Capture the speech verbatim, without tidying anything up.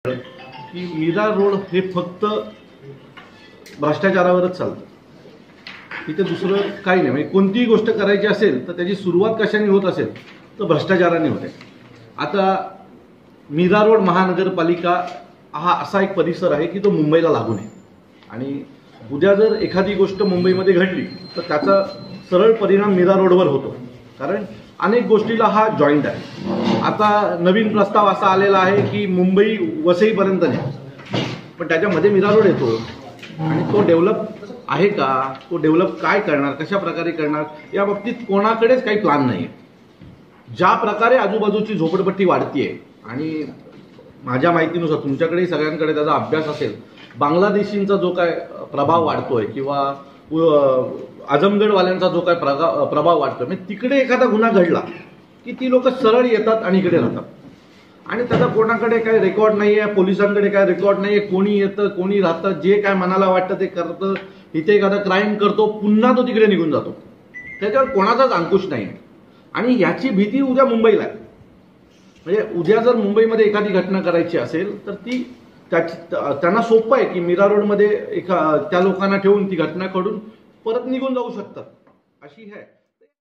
की मीरा रोड हे फक्त भ्रष्टाचारावरच चालतं। इथे दुसरं काही नाही। म्हणजे कोणतीही गोष्ट करायची असेल तर त्याची सुरुवात कशाने होत असेल तर भ्रष्टाचाराने होते। आता मीरा रोड महानगरपालिका हा असा एक परिसर आहे की तो मुंबईला लागून आहे आणि उद्या जर एखादी गोष्ट मुंबईमध्ये घडली तर त्याचा सरळ परिणाम मीरा रोडवर होतो, कारण अनेक गोष्टीला हा जॉईंट आहे। आता नवीन प्रस्ताव असा आलेला आहे की मुंबई वसईपर्यंत नाही, पण त्याच्यामध्ये मीरा रोड येतो आणि तो डेव्हलप आहे का, तो डेव्हलप काय करणार, कशा प्रकारे करणार, या बाबतीत कोणाकडेच काही प्लॅन नाही आहे। ज्या प्रकारे आजूबाजूची झोपडपट्टी वाढतीये आणि माझ्या माहितीनुसार तुमच्याकडे सगळ्यांकडे त्याचा अभ्यास असेल, बांगलादेशींचा जो काय प्रभाव वाढतोय किंवा आजमगडवाल्यांचा जो काय प्रभाव वाढतोय, म्हणजे तिकडे एखादा गुन्हा घडला की ती लोक सरळ येतात आणि इकडे राहतात आणि त्याचा कोणाकडे काही रेकॉर्ड नाही आहे, पोलिसांकडे काय रेकॉर्ड नाही आहे, कोणी येतं कोणी राहतं, जे काय मनाला वाटतं ते करतं। इथे एखादा क्राईम करतो पुन्हा तो तिकडे निघून जातो, त्याच्यावर कोणाचाच अंकुश नाही आणि याची भीती उद्या मुंबईला आहे। म्हणजे उद्या जर मुंबईमध्ये एखादी घटना करायची असेल तर ती त्यांना सोपं आहे की मीरा रोडमध्ये एका त्या लोकांना ठेवून ती घटना घडून परत निघून जाऊ शकतात, अशी आहे।